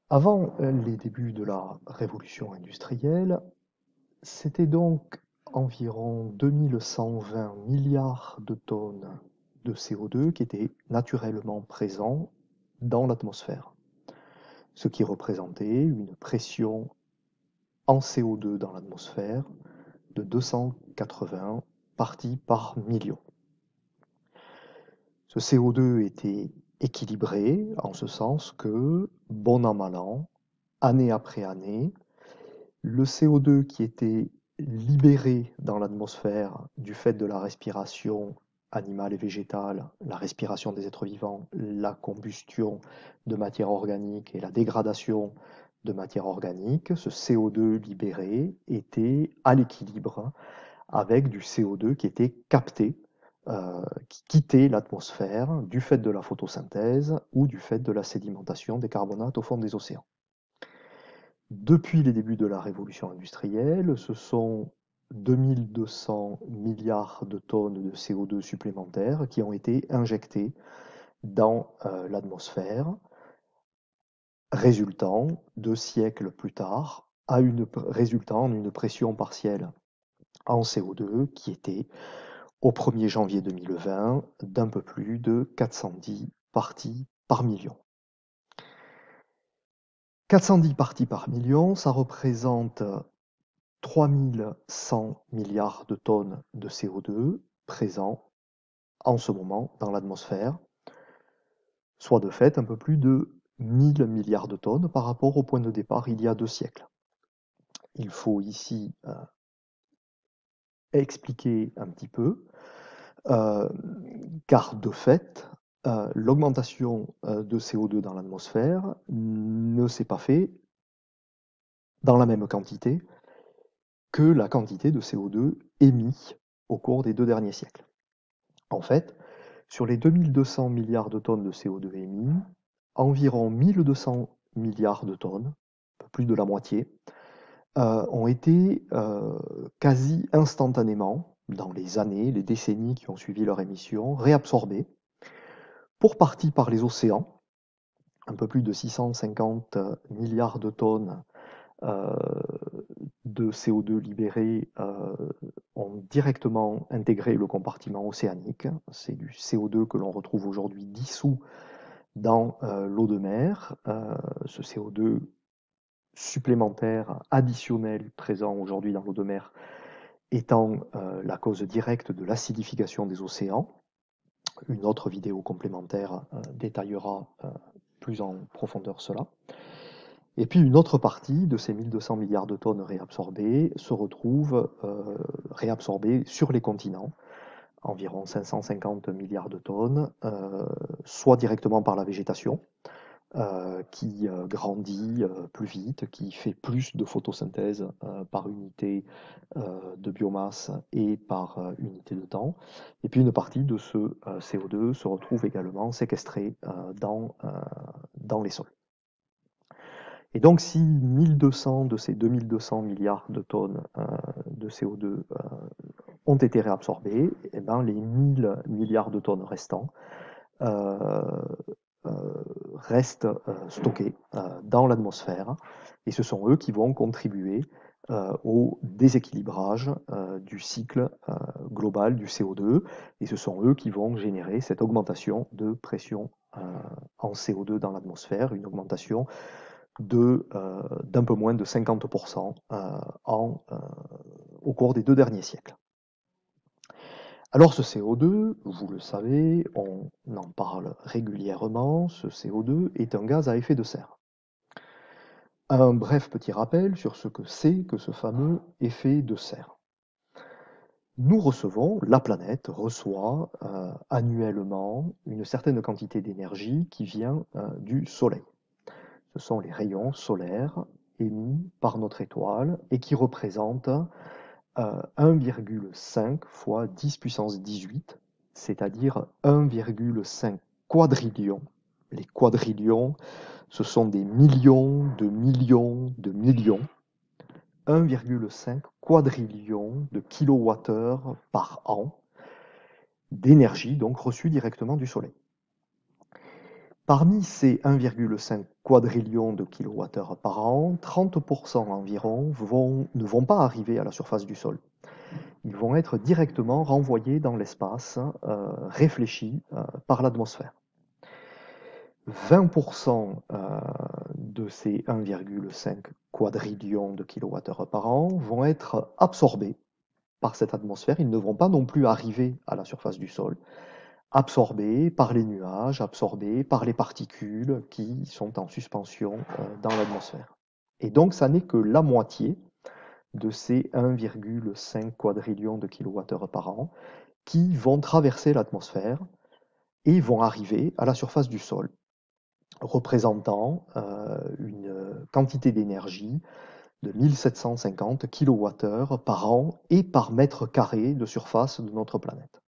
Avant les débuts de la révolution industrielle, c'était donc environ 2120 milliards de tonnes de CO2 qui étaient naturellement présents dans l'atmosphère, ce qui représentait une pression en CO2 dans l'atmosphère de 280 parties par million. Ce CO2 était équilibré en ce sens que, bon an mal an, année après année, le CO2 qui était libéré dans l'atmosphère du fait de la respiration animale et végétale, la respiration des êtres vivants, la combustion de matière organique et la dégradation de matière organique, ce CO2 libéré était à l'équilibre avec du CO2 qui était capté, qui quittait l'atmosphère du fait de la photosynthèse ou du fait de la sédimentation des carbonates au fond des océans. Depuis les débuts de la révolution industrielle, ce sont 2200 milliards de tonnes de CO2 supplémentaires qui ont été injectés dans l'atmosphère, résultant 2 siècles plus tard, résultant en une pression partielle en CO2 qui était au 1er janvier 2020 d'un peu plus de 410 parties par million. 410 parties par million, ça représente 3100 milliards de tonnes de CO2 présents en ce moment dans l'atmosphère, soit de fait un peu plus de 1000 milliards de tonnes par rapport au point de départ il y a 2 siècles. Il faut ici expliquer un petit peu, car de fait, l'augmentation de CO2 dans l'atmosphère ne s'est pas fait dans la même quantité que la quantité de CO2 émis au cours des 2 derniers siècles. En fait, sur les 2200 milliards de tonnes de CO2 émis, environ 1200 milliards de tonnes, un peu plus de la moitié, ont été quasi instantanément, dans les années, les décennies qui ont suivi leur émission, réabsorbés, pour partie par les océans, un peu plus de 650 milliards de tonnes de CO2 libérés ont directement intégré le compartiment océanique. C'est du CO2 que l'on retrouve aujourd'hui dissous dans l'eau de mer. Ce CO2 supplémentaire, additionnel, présent aujourd'hui dans l'eau de mer, étant la cause directe de l'acidification des océans. Une autre vidéo complémentaire détaillera plus en profondeur cela. Et puis une autre partie de ces 1200 milliards de tonnes réabsorbées se retrouve réabsorbée sur les continents, environ 550 milliards de tonnes, soit directement par la végétation, qui grandit plus vite, qui fait plus de photosynthèse par unité de biomasse et par unité de temps. Et puis une partie de ce CO2 se retrouve également séquestrée dans les sols. Et donc si 1200 de ces 2200 milliards de tonnes de CO2 ont été réabsorbés, et ben les 1000 milliards de tonnes restants restent stockés dans l'atmosphère, et ce sont eux qui vont contribuer au déséquilibrage du cycle global du CO2, et ce sont eux qui vont générer cette augmentation de pression en CO2 dans l'atmosphère, une augmentation d'un peu moins de 50% au cours des 2 derniers siècles. Alors ce CO2, vous le savez, on en parle régulièrement, ce CO2 est un gaz à effet de serre. Un bref petit rappel sur ce que c'est que ce fameux effet de serre. La planète reçoit annuellement une certaine quantité d'énergie qui vient du Soleil. Ce sont les rayons solaires émis par notre étoile et qui représentent 1,5 fois 10 puissance 18, c'est-à-dire 1,5 quadrillion. Les quadrillions, ce sont des millions de millions de millions. 1,5 quadrillion de kilowattheures par an d'énergie donc reçue directement du Soleil. Parmi ces 1,5 quadrillion de kilowattheures par an, 30% environ ne vont pas arriver à la surface du sol. Ils vont être directement renvoyés dans l'espace, réfléchis par l'atmosphère. 20% de ces 1,5 quadrillion de kilowattheures par an vont être absorbés par cette atmosphère. Ils ne vont pas non plus arriver à la surface du sol, absorbés par les nuages, absorbés par les particules qui sont en suspension dans l'atmosphère. Et donc, ça n'est que la moitié de ces 1,5 quadrillion de kilowattheures par an qui vont traverser l'atmosphère et vont arriver à la surface du sol, représentant une quantité d'énergie de 1750 kWh par an et par mètre carré de surface de notre planète.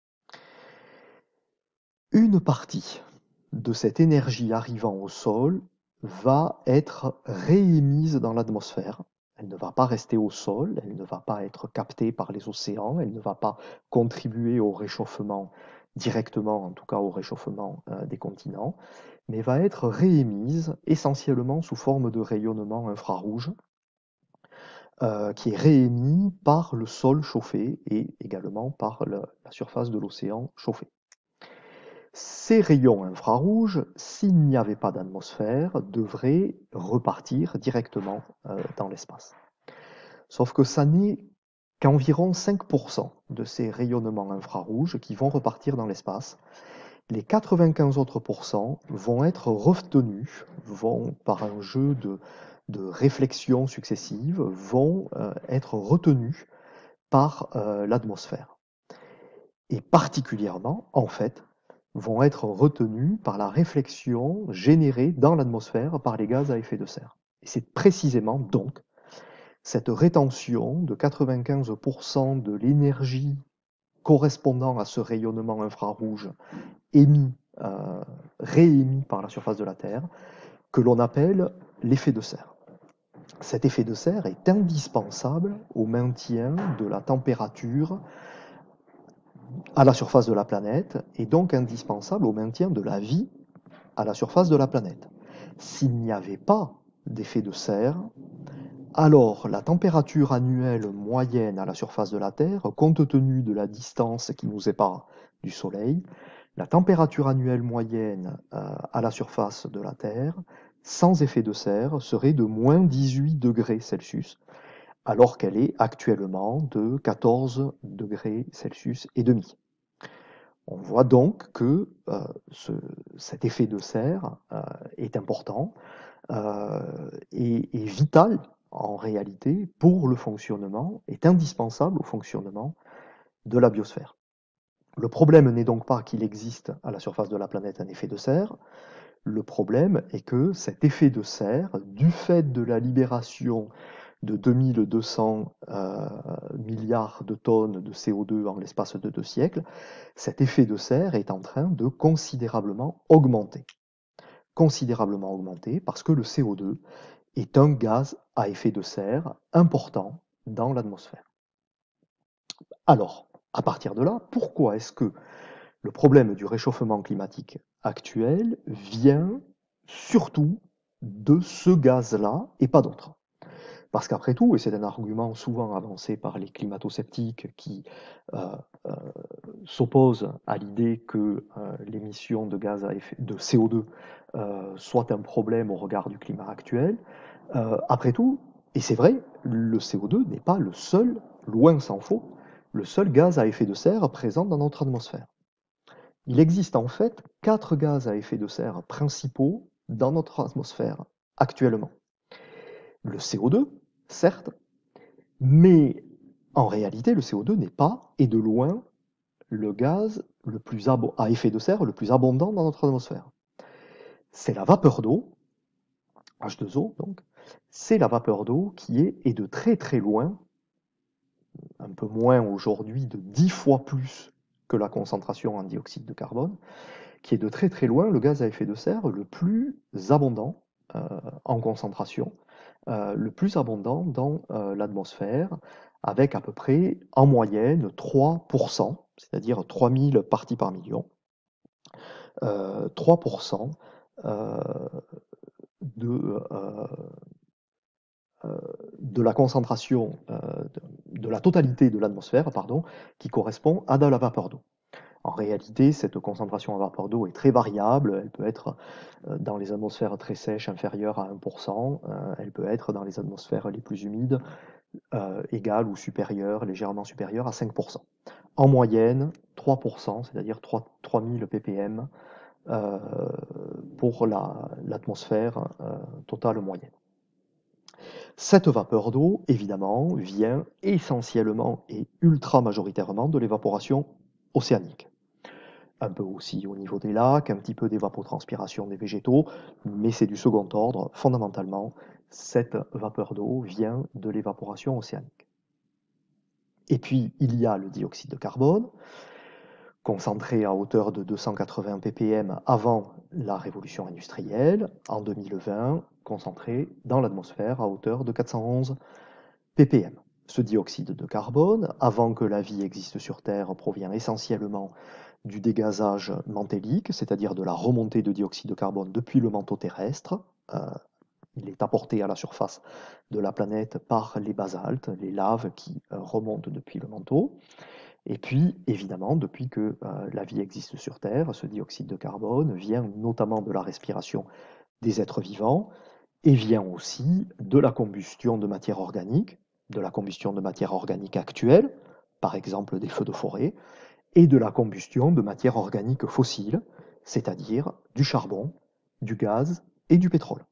Une partie de cette énergie arrivant au sol va être réémise dans l'atmosphère. Elle ne va pas rester au sol, elle ne va pas être captée par les océans, elle ne va pas contribuer au réchauffement directement, en tout cas au réchauffement des continents, mais va être réémise essentiellement sous forme de rayonnement infrarouge, qui est réémis par le sol chauffé et également par la surface de l'océan chauffé. Ces rayons infrarouges, s'il n'y avait pas d'atmosphère, devraient repartir directement dans l'espace. Sauf que ça n'est qu'environ 5% de ces rayonnements infrarouges qui vont repartir dans l'espace. Les 95 autres pourcents vont être retenus, vont par un jeu de réflexions successives, vont être retenus par l'atmosphère. Et particulièrement, en fait, vont être retenus par la réflexion générée dans l'atmosphère par les gaz à effet de serre. Et c'est précisément donc cette rétention de 95% de l'énergie correspondant à ce rayonnement infrarouge émis, réémis par la surface de la Terre, que l'on appelle l'effet de serre. Cet effet de serre est indispensable au maintien de la température à la surface de la planète et donc indispensable au maintien de la vie à la surface de la planète. S'il n'y avait pas d'effet de serre, alors la température annuelle moyenne à la surface de la Terre, compte tenu de la distance qui nous sépare du Soleil, la température annuelle moyenne à la surface de la Terre, sans effet de serre, serait de moins 18 degrés Celsius, alors qu'elle est actuellement de 14 degrés Celsius et demi. On voit donc que cet effet de serre est important et vital en réalité pour le fonctionnement, est indispensable au fonctionnement de la biosphère. Le problème n'est donc pas qu'il existe à la surface de la planète un effet de serre, le problème est que cet effet de serre, du fait de la libération de 2200 milliards de tonnes de CO2 en l'espace de 2 siècles, cet effet de serre est en train de considérablement augmenter. Considérablement augmenter parce que le CO2 est un gaz à effet de serre important dans l'atmosphère. Alors, à partir de là, pourquoi est-ce que le problème du réchauffement climatique actuel vient surtout de ce gaz-là et pas d'autre? Parce qu'après tout, et c'est un argument souvent avancé par les climato-sceptiques qui s'opposent à l'idée que l'émission de gaz à effet de CO2 soit un problème au regard du climat actuel, après tout, et c'est vrai, le CO2 n'est pas le seul, loin s'en faut, le seul gaz à effet de serre présent dans notre atmosphère. Il existe en fait 4 gaz à effet de serre principaux dans notre atmosphère actuellement. Le CO2, certes, mais en réalité, le CO2 n'est pas, et de loin, le gaz à effet de serre le plus abondant dans notre atmosphère. C'est la vapeur d'eau, H2O donc, c'est la vapeur d'eau qui est, et de très très loin, un peu moins aujourd'hui, de 10 fois plus que la concentration en dioxyde de carbone, qui est de très très loin le gaz à effet de serre le plus abondant en concentration, le plus abondant dans l'atmosphère, avec à peu près en moyenne 3%, c'est-à-dire 3000 parties par million, 3% euh, de, euh, de la concentration de la totalité de l'atmosphère, pardon, qui correspond à de la vapeur d'eau. En réalité, cette concentration en vapeur d'eau est très variable. Elle peut être dans les atmosphères très sèches inférieure à 1%. Elle peut être dans les atmosphères les plus humides égale ou supérieure, légèrement supérieure à 5%. En moyenne, 3%, c'est-à-dire 3000 ppm euh, pour l'atmosphère totale moyenne. Cette vapeur d'eau, évidemment, vient essentiellement et ultra majoritairement de l'évaporation océanique. Un peu aussi au niveau des lacs, un petit peu d'évapotranspiration des végétaux, mais c'est du second ordre. Fondamentalement, cette vapeur d'eau vient de l'évaporation océanique. Et puis, il y a le dioxyde de carbone, concentré à hauteur de 280 ppm avant la révolution industrielle. En 2020, concentré dans l'atmosphère à hauteur de 411 ppm. Ce dioxyde de carbone, avant que la vie existe sur Terre, provient essentiellement du dégazage mantélique, c'est-à-dire de la remontée de dioxyde de carbone depuis le manteau terrestre. Il est apporté à la surface de la planète par les basaltes, les laves qui remontent depuis le manteau. Et puis, évidemment, depuis que la vie existe sur Terre, ce dioxyde de carbone vient notamment de la respiration des êtres vivants et vient aussi de la combustion de matière organique, de la combustion de matière organique actuelle, par exemple des feux de forêt, et de la combustion de matière organique fossile, c'est-à-dire du charbon, du gaz et du pétrole.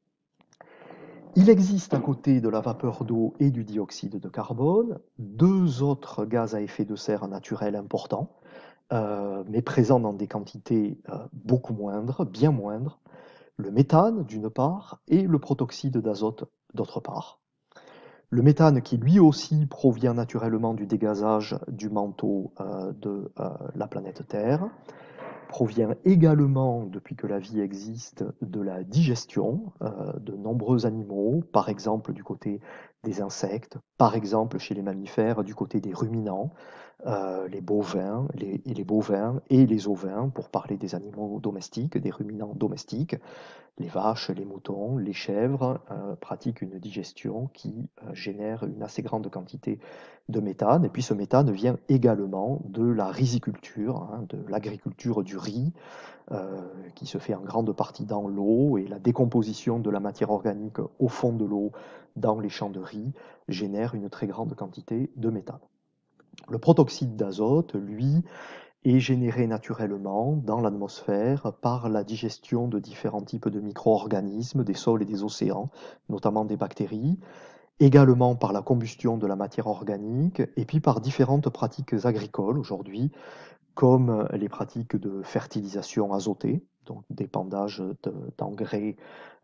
Il existe à côté de la vapeur d'eau et du dioxyde de carbone deux autres gaz à effet de serre naturels importants, mais présents dans des quantités beaucoup moindres, bien moindres, le méthane d'une part et le protoxyde d'azote d'autre part. Le méthane qui lui aussi provient naturellement du dégazage du manteau de la planète Terre, provient également, depuis que la vie existe, de la digestion de nombreux animaux, par exemple du côté des insectes, par exemple chez les mammifères du côté des ruminants, les bovins, les bovins et les ovins, pour parler des animaux domestiques, des ruminants domestiques. Les vaches, les moutons, les chèvres pratiquent une digestion qui génère une assez grande quantité de méthane. Et puis ce méthane vient également de la riziculture, hein, de l'agriculture du riz, qui se fait en grande partie dans l'eau, et la décomposition de la matière organique au fond de l'eau dans les champs de riz génère une très grande quantité de méthane. Le protoxyde d'azote, lui, est généré naturellement dans l'atmosphère par la digestion de différents types de micro-organismes, des sols et des océans, notamment des bactéries, également par la combustion de la matière organique, et puis par différentes pratiques agricoles aujourd'hui, comme les pratiques de fertilisation azotée, donc d'épandage d'engrais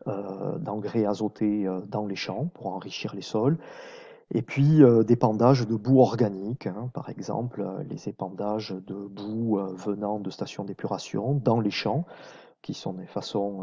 azotés dans les champs pour enrichir les sols, et puis d'épandage de boue organique, hein, par exemple les épandages de boue venant de stations d'épuration dans les champs, qui sont des façons,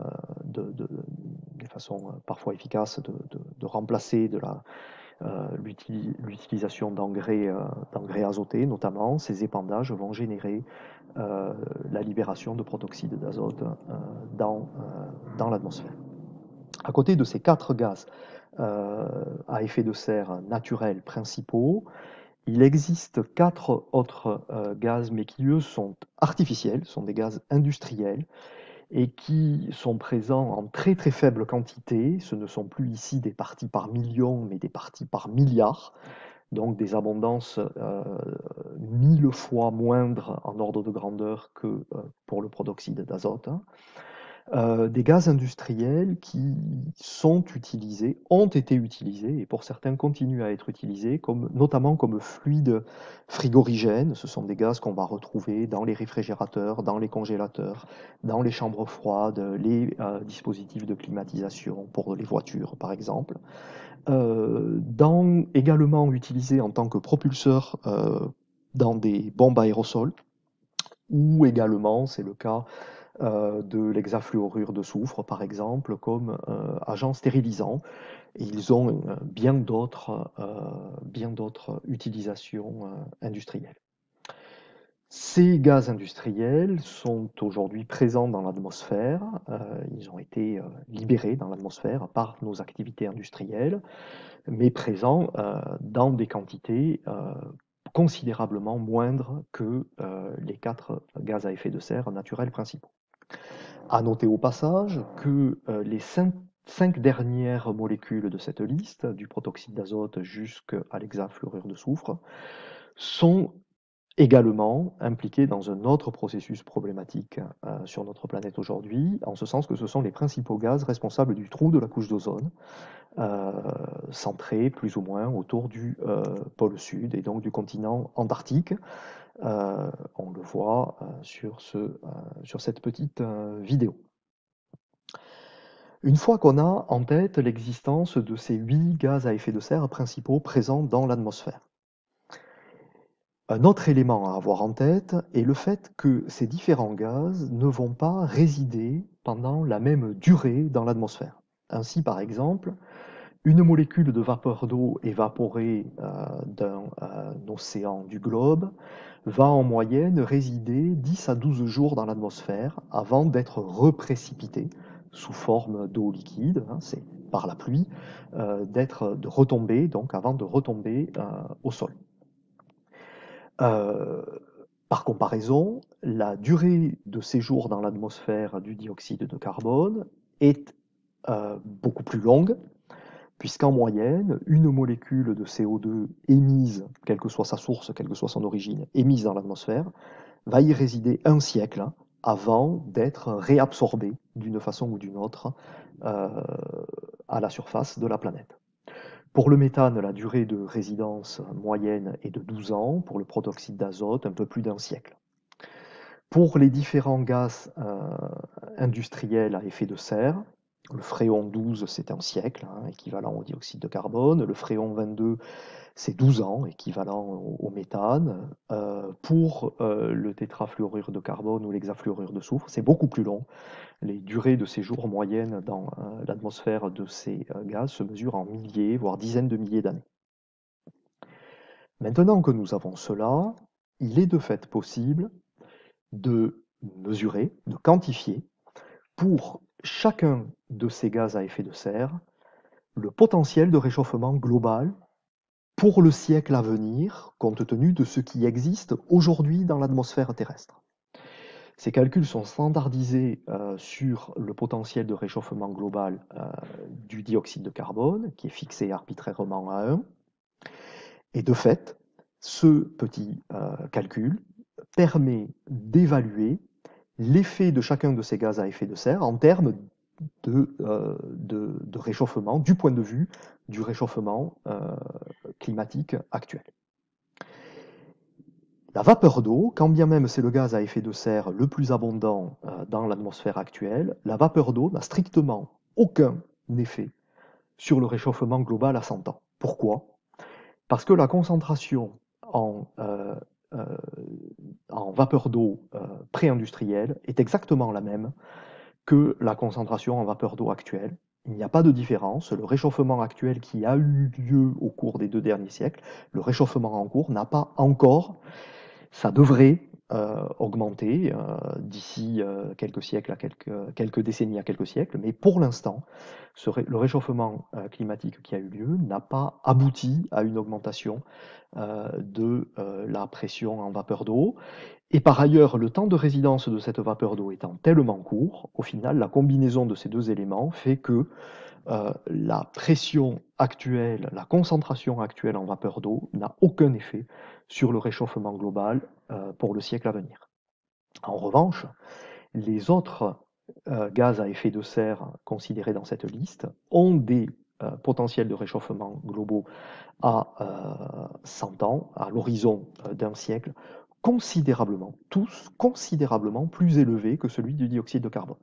des façons parfois efficaces de remplacer l'utilisation d'engrais azotés, notamment. Ces épandages vont générer la libération de protoxyde d'azote dans l'atmosphère. À côté de ces quatre gaz à effet de serre naturels principaux, il existe quatre autres gaz, mais qui eux sont artificiels, sont des gaz industriels, et qui sont présents en très très faible quantité. Ce ne sont plus ici des parties par million, mais des parties par milliard, donc des abondances 1000 fois moindres en ordre de grandeur que pour le protoxyde d'azote. Des gaz industriels qui sont utilisés, ont été utilisés, et pour certains continuent à être utilisés, notamment comme fluide frigorigène. Ce sont des gaz qu'on va retrouver dans les réfrigérateurs, dans les congélateurs, dans les chambres froides, les dispositifs de climatisation pour les voitures, par exemple. Également utilisés en tant que propulseurs dans des bombes aérosols, ou également, c'est le cas de l'hexafluorure de soufre, par exemple, comme agent stérilisant. Et ils ont bien d'autres utilisations industrielles. Ces gaz industriels sont aujourd'hui présents dans l'atmosphère. Ils ont été libérés dans l'atmosphère par nos activités industrielles, mais présents dans des quantités considérablement moindres que les 4 gaz à effet de serre naturels principaux. À noter au passage que les 5 dernières molécules de cette liste, du protoxyde d'azote jusqu'à l'hexafluorure de soufre, sont également impliqués dans un autre processus problématique sur notre planète aujourd'hui, en ce sens que ce sont les principaux gaz responsables du trou de la couche d'ozone, centré plus ou moins autour du pôle sud et donc du continent antarctique. On le voit sur cette petite vidéo. Une fois qu'on a en tête l'existence de ces 8 gaz à effet de serre principaux présents dans l'atmosphère, un autre élément à avoir en tête est le fait que ces différents gaz ne vont pas résider pendant la même durée dans l'atmosphère. Ainsi, par exemple, une molécule de vapeur d'eau évaporée d'un océan du globe va en moyenne résider 10 à 12 jours dans l'atmosphère avant d'être reprécipitée sous forme d'eau liquide, c'est par la pluie, de retomber, donc avant de retomber au sol. Par comparaison, la durée de séjour dans l'atmosphère du dioxyde de carbone est beaucoup plus longue, puisqu'en moyenne, une molécule de CO2 émise, quelle que soit sa source, quelle que soit son origine, émise dans l'atmosphère, va y résider un siècle avant d'être réabsorbée d'une façon ou d'une autre à la surface de la planète. Pour le méthane, la durée de résidence moyenne est de 12 ans, pour le protoxyde d'azote, un peu plus d'un siècle. Pour les différents gaz industriels à effet de serre, le fréon 12, c'est un siècle, équivalent au dioxyde de carbone. Le fréon 22, c'est 12 ans, équivalent au méthane. Pour le tétrafluorure de carbone ou l'hexafluorure de soufre, c'est beaucoup plus long. Les durées de séjour moyennes dans l'atmosphère de ces gaz se mesurent en milliers, voire dizaines de milliers d'années. Maintenant que nous avons cela, il est de fait possible de mesurer, de quantifier, pour chacun de ces gaz à effet de serre, le potentiel de réchauffement global pour le siècle à venir, compte tenu de ce qui existe aujourd'hui dans l'atmosphère terrestre. Ces calculs sont standardisés sur le potentiel de réchauffement global du dioxyde de carbone, qui est fixé arbitrairement à 1. Et de fait, ce petit calcul permet d'évaluer l'effet de chacun de ces gaz à effet de serre en termes de réchauffement, du point de vue du réchauffement climatique actuel. La vapeur d'eau, quand bien même c'est le gaz à effet de serre le plus abondant dans l'atmosphère actuelle, la vapeur d'eau n'a strictement aucun effet sur le réchauffement global à 100 ans. Pourquoi? Parce que la concentration en vapeur d'eau pré-industrielle est exactement la même que la concentration en vapeur d'eau actuelle. Il n'y a pas de différence. Le réchauffement actuel qui a eu lieu au cours des 2 derniers siècles, le réchauffement en cours n'a pas encore, ça devrait augmenter d'ici quelques siècles à quelques décennies à quelques siècles, mais pour l'instant, le réchauffement climatique qui a eu lieu n'a pas abouti à une augmentation de la pression en vapeur d'eau. Et par ailleurs, le temps de résidence de cette vapeur d'eau étant tellement court, au final, la combinaison de ces 2 éléments fait que la pression actuelle, la concentration actuelle en vapeur d'eau n'a aucun effet sur le réchauffement global pour le siècle à venir. En revanche, les autres gaz à effet de serre considérés dans cette liste ont des potentiels de réchauffement globaux à 100 ans, à l'horizon d'un siècle, tous considérablement plus élevés que celui du dioxyde de carbone.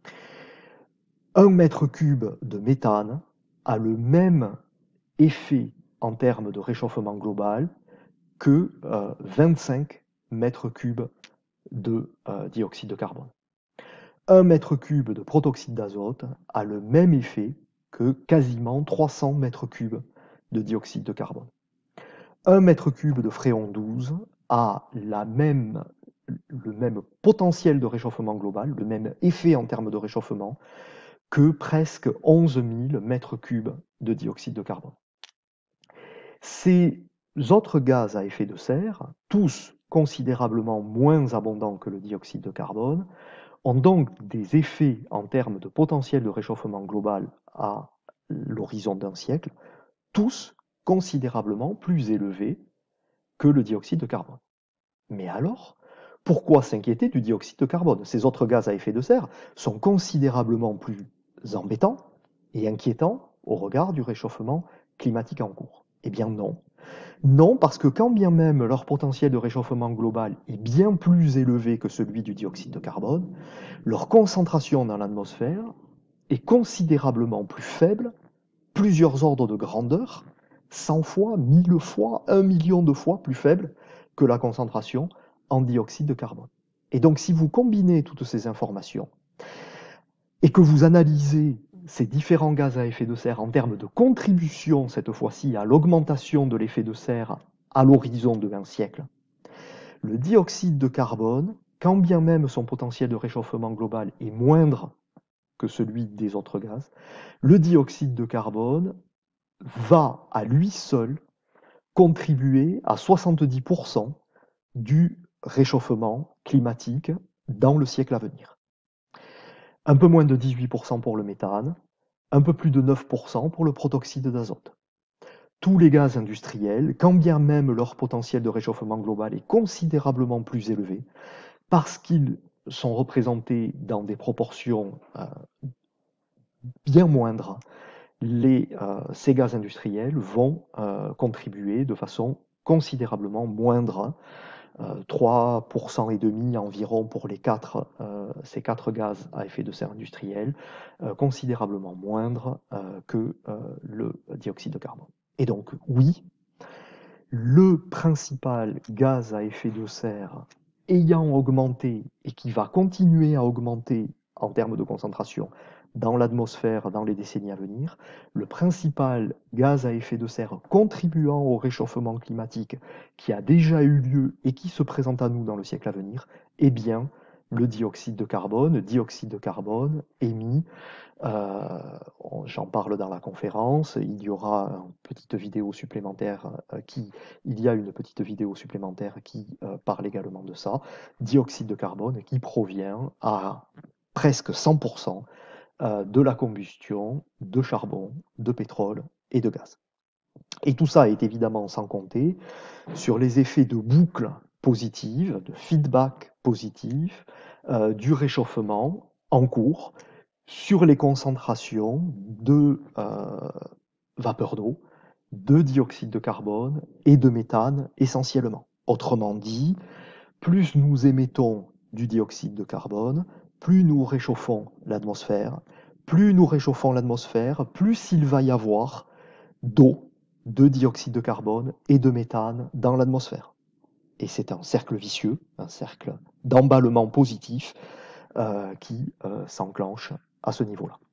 1 mètre cube de méthane a le même effet en termes de réchauffement global que 25 mètres cubes de dioxyde de carbone. 1 mètre cube de protoxyde d'azote a le même effet que quasiment 300 mètres cubes de dioxyde de carbone. 1 mètre cube de fréon 12 a le même potentiel de réchauffement global, le même effet en termes de réchauffement, que presque 11 000 mètres cubes de dioxyde de carbone. Ces autres gaz à effet de serre, tous considérablement moins abondants que le dioxyde de carbone, ont donc des effets en termes de potentiel de réchauffement global à l'horizon d'un siècle, tous considérablement plus élevés que le dioxyde de carbone. Mais alors, pourquoi s'inquiéter du dioxyde de carbone? Ces autres gaz à effet de serre sont considérablement plus embêtants et inquiétants au regard du réchauffement climatique en cours. Eh bien non. Non, parce que quand bien même leur potentiel de réchauffement global est bien plus élevé que celui du dioxyde de carbone, leur concentration dans l'atmosphère est considérablement plus faible, plusieurs ordres de grandeur, 100 fois, 1000 fois, 1 million de fois plus faible que la concentration en dioxyde de carbone. Et donc si vous combinez toutes ces informations et que vous analysez ces différents gaz à effet de serre en termes de contribution, cette fois-ci, à l'augmentation de l'effet de serre à l'horizon de 20 siècles, le dioxyde de carbone, quand bien même son potentiel de réchauffement global est moindre que celui des autres gaz, le dioxyde de carbone va à lui seul contribuer à 70% du réchauffement climatique dans le siècle à venir. Un peu moins de 18% pour le méthane, un peu plus de 9% pour le protoxyde d'azote. Tous les gaz industriels, quand bien même leur potentiel de réchauffement global est considérablement plus élevé, parce qu'ils sont représentés dans des proportions bien moindres, ces gaz industriels vont contribuer de façon considérablement moindre, 3% et demi environ pour ces quatre gaz à effet de serre industriels, considérablement moindre que le dioxyde de carbone. Et donc oui, le principal gaz à effet de serre ayant augmenté et qui va continuer à augmenter en termes de concentration dans l'atmosphère dans les décennies à venir, le principal gaz à effet de serre contribuant au réchauffement climatique qui a déjà eu lieu et qui se présente à nous dans le siècle à venir, est bien le dioxyde de carbone émis, j'en parle dans la conférence, il y aura une petite vidéo supplémentaire qui parle également de ça, dioxyde de carbone qui provient à presque 100% de la combustion de charbon, de pétrole et de gaz. Et tout ça est évidemment sans compter sur les effets de boucle positive, de feedback positif, du réchauffement en cours sur les concentrations de vapeur d'eau, de dioxyde de carbone et de méthane essentiellement. Autrement dit, plus nous émettons du dioxyde de carbone, plus nous réchauffons l'atmosphère, plus il va y avoir d'eau, de dioxyde de carbone et de méthane dans l'atmosphère. Et c'est un cercle vicieux, un cercle d'emballement positif qui s'enclenche à ce niveau-là.